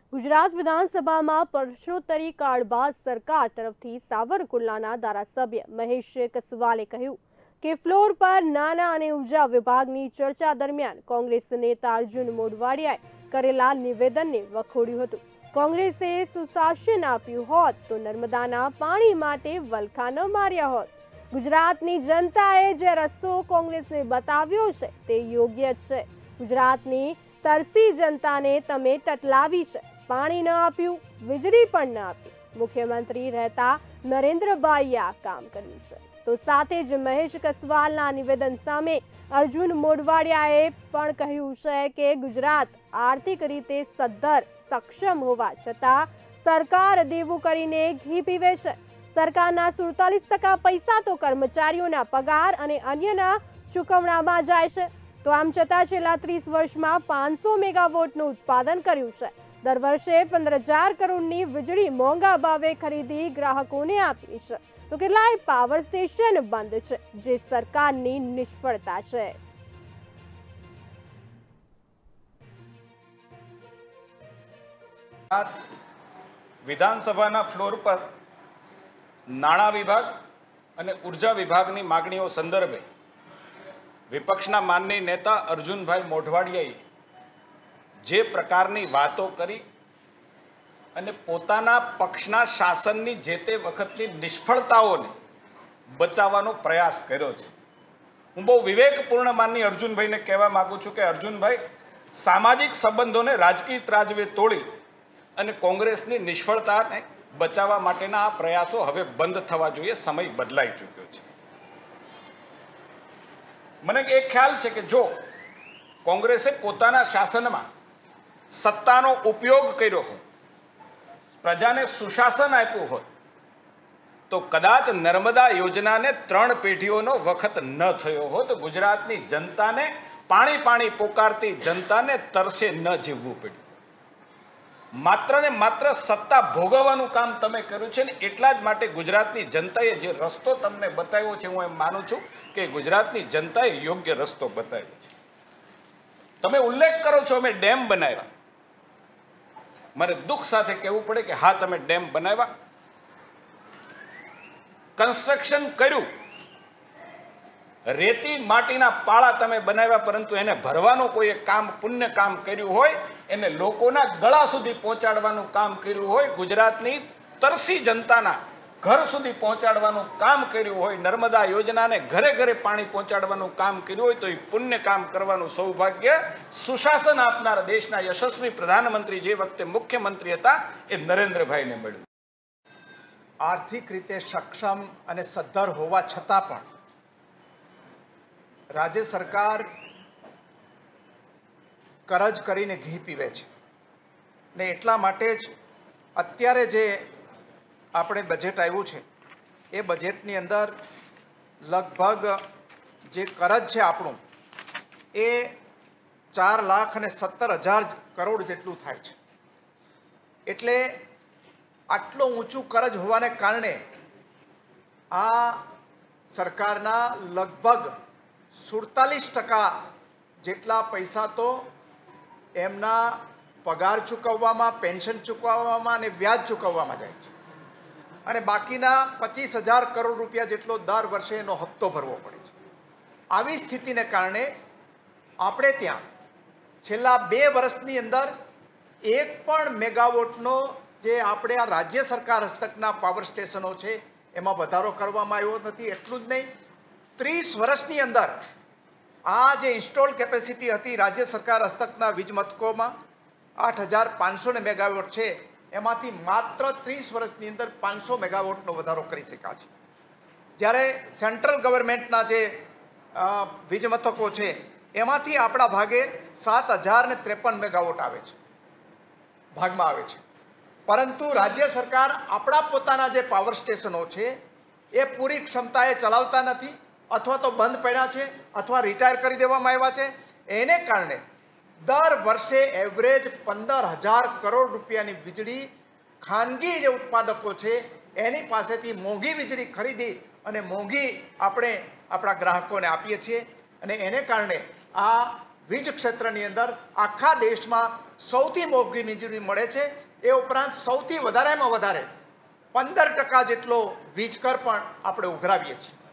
ગુજરાત વિધાનસભામાં પ્રશ્નોત્તરી કાળ બાદ સરકાર તરફથી સાવરકુંડલાના ધારાસભ્ય મહેશ કસવાલે કહ્યું કે ફ્લોર પર નાના અને ઉર્જા વિભાગની ચર્ચા દરમિયાન કોંગ્રેસ નેતા અર્જુન મોઢવાડિયાએ કરેલા નિવેદનને વખોડ્યું હતું। કોંગ્રેસે સુશાસન આપ્યું હોત તો નર્મદાના પાણી માટે વલખા ન માર્યા હોત। ગુજરાતની જનતાએ જે રસ્તો કોંગ્રેસને બતાવ્યો છે તે યોગ્ય છે। ગુજરાતની તરસી જનતાને તમે તતલાવી છે। પાણી ન આપ્યું, વીજળી પણ ન આપી। મુખ્યમંત્રી રહેતા નરેન્દ્રભાઈએ આ કામ કર્યું છે। તો સાથે જ મહેશ કસવાલના નિવેદન સામે અર્જુન મોઢવાડિયાએ પણ કહ્યું છે કે ગુજરાત આર્થિક રીતે સદ્ધર સક્ષમ હોવા છતાં સરકાર દેવું કરીને ઘી પીવે છે। સરકારના 47% પૈસા તો કર્મચારીઓના પગાર અને અન્યના ચૂકવણામાં જાય છે। તો આમ છતાં છેલ્લા 30 વર્ષમાં 500 મેગાવોટનું ઉત્પાદન કર્યું છે। દર વર્ષે 15,000 કરોડની વીજળી મોંઘા ભાવે ખરીદી ગ્રાહકોને આપી છે। તો કેટલાય પાવર સ્ટેશન બંધ છે, જે સરકારની નિષ્ફળતા છે। વિધાનસભાના ફ્લોર પર નાણાં વિભાગ અને ઉર્જા વિભાગની માગણીઓ સંદર્ભે વિપક્ષના માનનીય નેતા અર્જુનભાઈ મોઢવાડિયાએ જે પ્રકારની વાતો કરી અને પોતાના પક્ષના શાસનની જે તે વખતની નિષ્ફળતાઓને બચાવવાનો પ્રયાસ કર્યો છે। હું બહુ વિવેકપૂર્ણ માનનીય અર્જુનભાઈને કહેવા માગું છું કે અર્જુનભાઈ, સામાજિક સંબંધોને રાજકીય ત્રાજવે તોડી અને કોંગ્રેસની નિષ્ફળતાને બચાવવા માટેના આ પ્રયાસો હવે બંધ થવા જોઈએ। સમય બદલાઈ ચૂક્યો છે। મને એક ખ્યાલ છે કે જો કોંગ્રેસે પોતાના શાસનમાં સત્તાનો ઉપયોગ કર્યો હોત, પ્રજાને સુશાસન આપ્યું હોત, તો કદાચ નર્મદા યોજનાને 3 પેઢીઓનો વખત ન થયો હોત। ગુજરાતની જનતાને પાણી પાણી પોકારતી જનતાને તરસે ન જીવવું પડ્યું। માત્ર ને માત્ર સત્તા ભોગવવાનું કામ તમે કર્યું છે ને એટલા જ માટે ગુજરાતની જનતાએ જે રસ્તો તમને બતાવ્યો છે, હું એમ માનું છું કે ગુજરાતની જનતાએ યોગ્ય રસ્તો બતાવ્યો છે। તમે ઉલ્લેખ કરો છો અમે ડેમ બનાવ્યા, મારે દુઃખ સાથે કહેવું પડે કે હા, તમે ડેમ બનાવ્યા, કન્સ્ટ્રક્શન કર્યું, રેતી માટીના પાળા તમે બનાવ્યા, પરંતુ એને ભરવાનું કોઈ કામ, પુણ્ય કામ કર્યું હોય, એને લોકોના ગળા સુધી પહોંચાડવાનું કામ કર્યું હોય, ગુજરાતની તરસી જનતાના ઘર સુધી પહોંચાડવાનું કામ કર્યું હોય, નર્મદા યોજનાને ઘરે ઘરે પાણી પહોંચાડવાનું કામ કર્યું હોય, તો એ પુણ્ય કામ કરવાનું સૌભાગ્ય સુશાસન આપનાર દેશના યશસ્વી પ્રધાનમંત્રી જે વખતે મુખ્યમંત્રી હતા એ નરેન્દ્રભાઈને મળ્યું। આર્થિક રીતે સક્ષમ અને સદ્ધર હોવા છતાં પણ રાજ્ય સરકાર કરજ કરીને ઘી પીવે છે ને એટલા માટે જ અત્યારે જે આપણે બજેટ આવ્યું છે એ બજેટની અંદર લગભગ જે કરજ છે આપણું એ 4,17,000 કરોડ જેટલું થાય છે। એટલે આટલો ઊંચું કરજ હોવાને કારણે આ સરકારના લગભગ 47% જેટલા પૈસા તો એમના પગાર ચૂકવવામાં, પેન્શન ચૂકવવામાં અને વ્યાજ ચૂકવવામાં જાય છે અને બાકીના 25,000 કરોડ રૂપિયા જેટલો દર વર્ષે એનો હપ્તો ભરવો પડે છે। આવી સ્થિતિને કારણે આપણે ત્યાં છેલ્લા 2 વર્ષની અંદર એક પણ મેગાવોટનો જે આપણે આ રાજ્ય સરકાર હસ્તકના પાવર સ્ટેશનો છે એમાં વધારો કરવામાં આવ્યો નથી। એટલું જ નહીં, 30 વર્ષની અંદર આ જે ઇન્સ્ટોલ કેપેસિટી હતી રાજ્ય સરકાર હસ્તકના વીજ મથકોમાં 8,500 મેગાવોટ છે, એમાંથી માત્ર 30 વર્ષની અંદર 500 મેગાવોટનો વધારો કરી શક્યા છે। જ્યારે સેન્ટ્રલ ગવર્મેન્ટના જે વીજ મથકો છે એમાંથી આપણા ભાગે 7,053 મેગાવોટ આવે છે, ભાગમાં આવે છે। પરંતુ રાજ્ય સરકાર આપણા પોતાના જે પાવર સ્ટેશનો છે એ પૂરી ક્ષમતાએ ચલાવતા નથી, અથવા તો બંધ પડ્યા છે અથવા રિટાયર કરી દેવામાં આવ્યા છે। એને કારણે દર વર્ષે એવરેજ 15,000 કરોડ રૂપિયાની વીજળી ખાનગી જે ઉત્પાદકો છે એની પાસેથી મોંઘી વીજળી ખરીદી અને મોંઘી આપણે આપણા ગ્રાહકોને આપીએ છીએ અને એને કારણે આ વીજ ક્ષેત્રની અંદર આખા દેશમાં સૌથી મોંઘી વીજળી મળે છે. એ ઉપરાંત સૌથી વધારેમાં વધારે 15% જેટલો વીજ કર પણ આપણે ઉઘરાવીએ છીએ.